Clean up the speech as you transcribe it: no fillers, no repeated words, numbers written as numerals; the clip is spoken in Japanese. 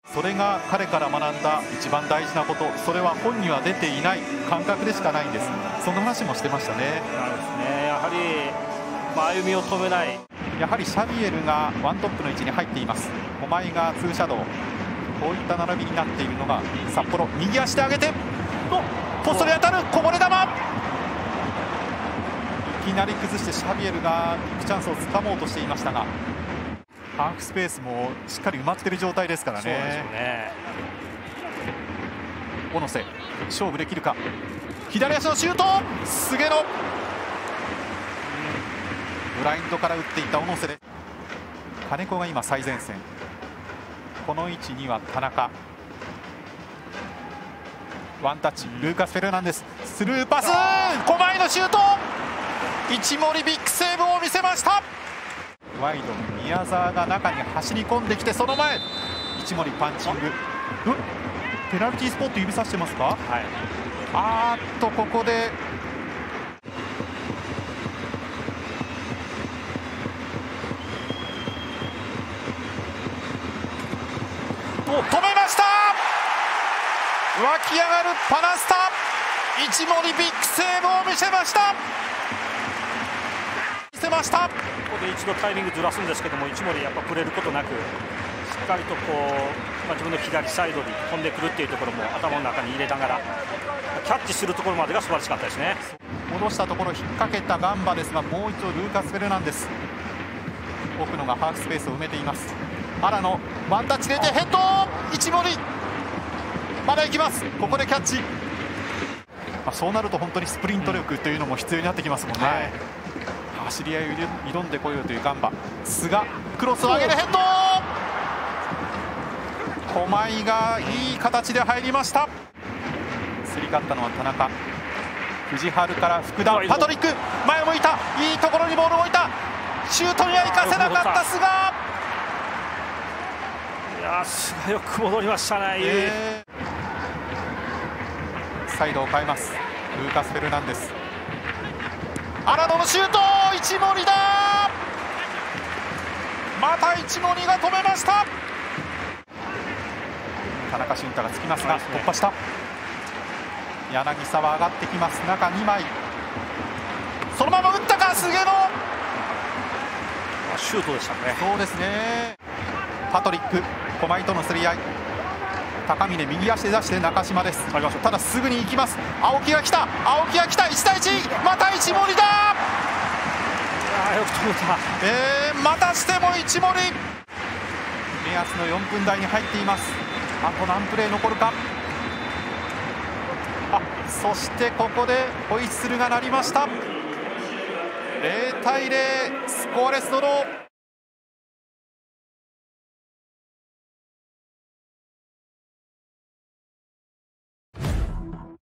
それが彼から学んだ一番大事なこと、それは本には出ていない感覚でしかないんです。その話もしてましたね。 なんですね。やはり、歩みを止めない。 やはりシャビエルがワントップの位置に入っています。狛江がツーシャドウ、こういった並びになっているのが札幌。右足で上げてポストに当たる、こぼれ球、いきなり崩してシャビエルがビッグチャンスをつかもうとしていましたが、ハーフスペースもしっかり埋まっている状態ですからね。 そうですよね。 小野瀬、勝負できるか。左足のシュート、菅野、ブラインドから打っていった小野瀬で、金子が今最前線。この位置には田中、ワンタッチ、ルーカス・フェルナンデス、スルーパス、狛江のシュート、一森ビッグセーブを見せました。ワイドの宮澤が中に走り込んできて、その前一森パンチング、ペナルティースポット指さしてますか。 はい、 ここで止めました。湧き上がるパナスタ、一森ビッグセーブを見せました。ここで一度タイミングずらすんですけども、一森やっぱ触れることなく、しっかりと自分の左サイドに飛んでくるっていうところも頭の中に入れながらキャッチするところまでが素晴らしかったですね。 戻したところ引っ掛けたガンバですが、もう一度ルーカス・フェルナンデス、奥野がハーフスペースを埋めています。原野ワンタッチ入れてヘッド、一森まだ行きます。ここでキャッチ、そうなると本当にスプリント力というのも必要になってきますもんね。走り合いを挑んでこようというガンバ。菅、クロスを上げるヘッド、狛江がいい形で入りました。競り勝ったのは田中、藤原から福田、パトリック前を向いた、いいところにボールを置いた、シュートには行かせなかった菅。 いや、菅よく戻りましたね。 サイドを変えます。ルーカス・フェルナンデス、荒野のシュート、一森だ、また一森が止めました。田中俊太がつきますが突破した。柳沢上がってきます。中2枚、そのまま打ったか、菅野、 シュートでしたね。 そうですね。パトリック、狛江との競り合い、高峰右足で出して中島です。ただすぐに行きます。青木が来た、青木が来た、1対1、また一森だ。 よく止めた。 またしても一森、目安の4分台に入っています。あと何プレー残るか。そしてここでホイッスルが鳴りました。0対0、スコアレスドロー。